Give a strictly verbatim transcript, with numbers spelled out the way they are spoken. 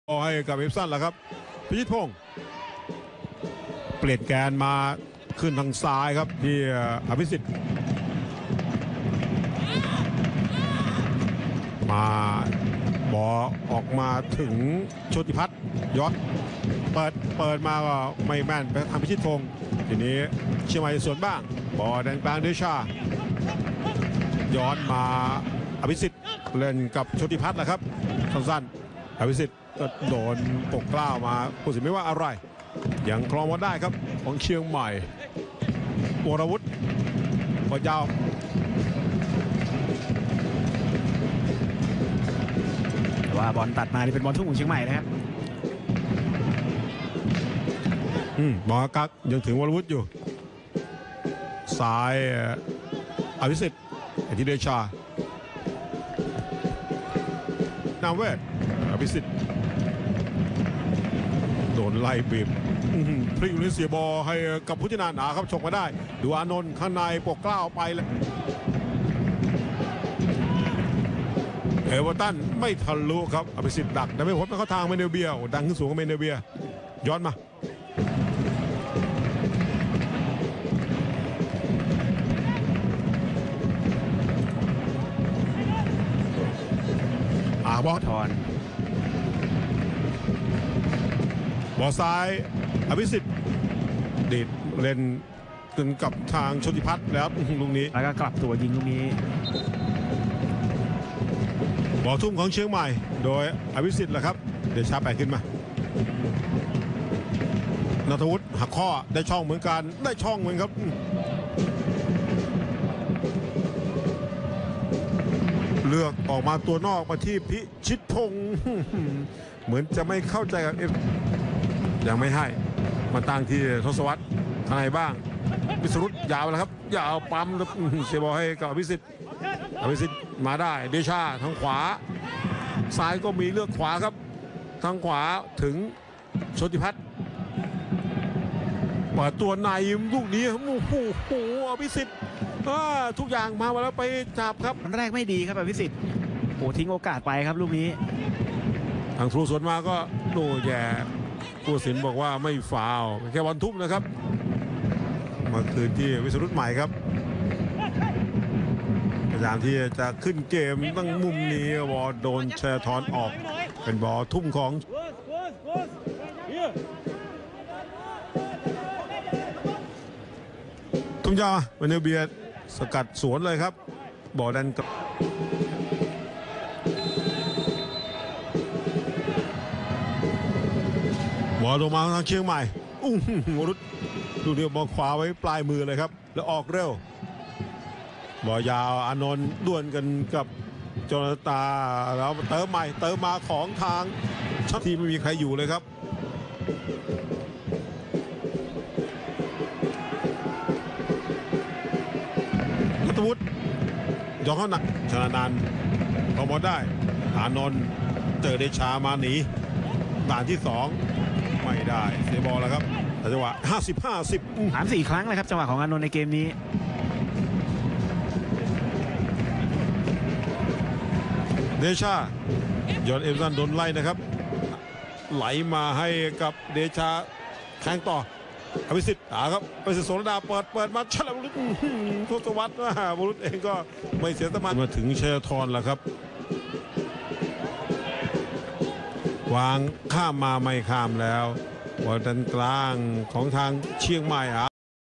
ให้กับเอฟซันแหละครับพิชิตพงศ์เปลี่ยนแกนมาขึ้นทางซ้ายครับที่อภิสิทธิ์มาบอออกมาถึงโชติพัฒน์ยอดเปิดเปิดมาก็ไม่แม่นไปทางพิชิตพงศ์ทีนี้เชียงใหม่สวนบ้างบอแดงกลางเดชาย้อนมาอภิสิทธิ์เล่นกับโชติพัฒน์แหละครับสั้นๆอภิสิทธิ์ก็โดนปกกล้าวมาผู้สินไม่ว่าอะไรยังครองบอลได้ครับของเชียงใหม่วรวุฒิบอลยาวแต่ว่าบอลตัดมานี่เป็นบอลทุ่งของเชียงใหม่นะครับอืมบอลกักยังถึงวรวุฒิอยู่ซ้ายอภิสิทธิ์อธิเดชานาเวศอภิสิทธิ์โดนไล่บีบพลิกลิเสียบอลให้กับพุทธินาหนาครับฉกมาได้ดูอานนท์ข้างในปกกล้าวไปแล้วเอเวอร์ตันไม่ทะลุครับอภิสิทธิ์ดักแต่ไม่พ้นไปเข้าทางเมเนเบียดังขึ้นสูงกับเมเนเบียย้อนมาอาบอลทอนบอลซ้ายอภิสิทธิ์ดีดเล่นถึงกับทางชติพัฒน์แล้วลูกนี้แล้วก็กลับตัวยิงลูกนี้บอลทุ่มของเชียงใหม่โดยอภิสิทธิ์แหละครับเดชาแปะขึ้นมาณัฐวุฒิหักข้อได้ช่องเหมือนกันได้ช่องเหมือนครับเลือกออกมาตัวนอกมาที่พิชิตพงศ์เหมือนจะไม่เข้าใจกับเอฟยังไม่ให้มาตั้งที่ทศวรรษข้างในบ้างวิสรุตยาวแล้วครับยาวปั๊มเสียบอลให้กับอภิสิทธิ์อภิสิทธิ์มาได้เดชาทางขวาซ้ายก็มีเลือกขวาครับทางขวาถึงโชติพัฒน์เปิดตัวในลูกนี้โอ้โหอภิสิทธิ์ทุกอย่างมาแล้วไปจับครับตอนแรกไม่ดีครับอภิสิทธิ์โอ้ทิ้งโอกาสไปครับลูกนี้ทางทรูสวนมาก็โน่แย่ผู้สินบอกว่าไม่ฟาวแค่บอลทุ่มนะครับมาคืนที่วิสรุตใหม่ครับพยายามที่จะขึ้นเกมตั้งมุมนี้บอลโดนเชยทอนออกเป็นบอลทุ่มของทุ่มยาวเวเนเบียสกัดสวนเลยครับบอลดันบอลลงมาทางเชียงใหม่อุ้งวรุษดูเดียวบอลขวาไว้ปลายมือเลยครับแล้วออกเร็วบอลยาวอานนท์ดวลกันกับโจนาตาแล้วเติมใหม่เติมมาของทางชัดทีไม่มีใครอยู่เลยครับนัทวุฒิยกเข้าหนักชนะนันท์พอบอลได้อานนท์เจอเดชามาหนีด่านที่สองไม่ได้เสียบอลแล้วครับแต่จังหวะห้าสิบ ห้าสิบสามสี่ครั้งเลยครับจังหวะของอานนท์ในเกมนี้เดชาย้อนเอฟซันโดนไล่นะครับไหลมาให้กับเดชาแทงต่ออภิสิทธิ์อ่าครับไปสิโสรดาเปิดเปิดมาฉลับลุกทศวรรษนะบุรุษเองก็ไม่เสียสมาธิมาถึงเชยทรแล้วครับวางข้ามมาไม่ข้ามแล้วบอลด้านกลางของทางเชียงใหม่